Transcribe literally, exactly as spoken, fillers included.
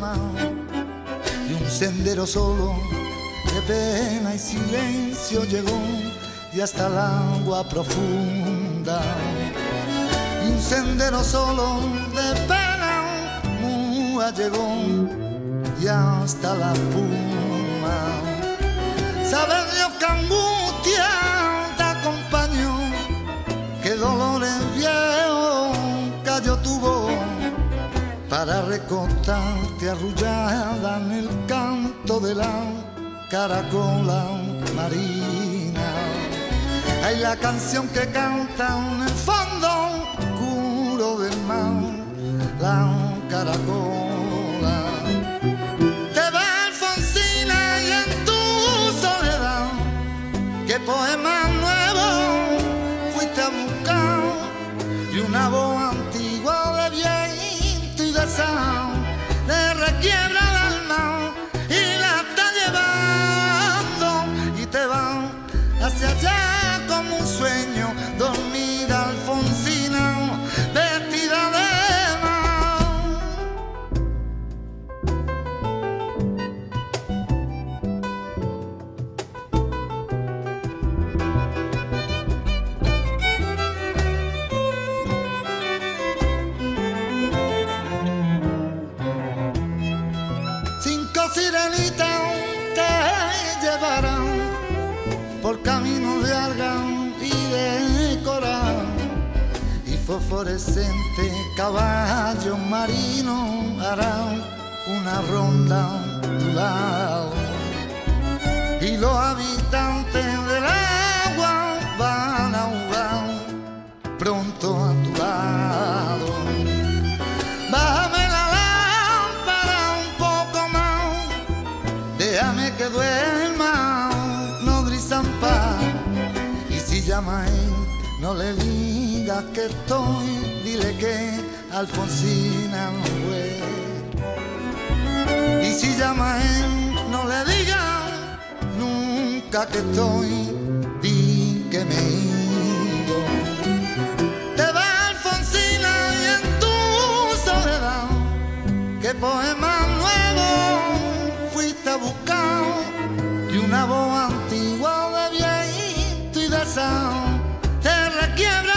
mar y un sendero solo de pena y silencio llegó y hasta el agua profunda. Y un sendero solo de pena muda llegó y hasta la puma. Sabes Dios que angustia te acompañó, que dolores viejos cayó tu voz para recostarte arrullada en el canto de la caracola marina. Hay la canción que canta en el fondo oscuro del mar, la caracola. Te va Alfonsina y en tu soledad, qué poema nuevo fuiste a buscar, y una voz antigua de viento y de sal le requiebra el alma y la está llevando y te va hacia allá como un sueño, dormida Alfonsina, vestida de sirenitas te llevarán por caminos de argán y de coral, y fosforescentes caballos marinos harán una ronda a tu lado, y los habitantes del agua van a jugar pronto a tu lado. Bájame la déjame que duerma, no grisan paz. Y si llama a él, no le digas que estoy, dile que Alfonsina no fue. Y si llama a él, no le digas nunca que estoy, di que me he ido. Te va Alfonsina y en tu soledad, qué poema nuevo fuiste a buscar, y una voz antigua de viento y de sal te requiebra